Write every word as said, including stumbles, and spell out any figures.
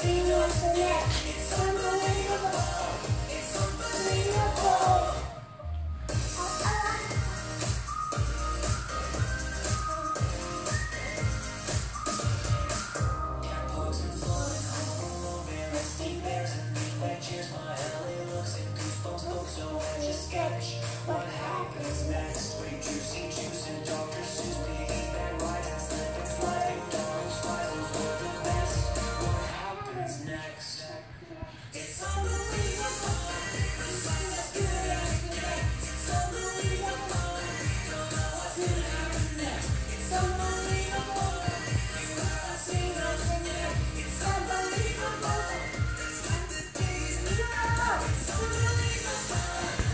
It's unbelievable. It's unbelievable. Cat pose and floating home, resting bears and greenback cheers. My alley looks and goosebumps books. So I just sketch what happens next.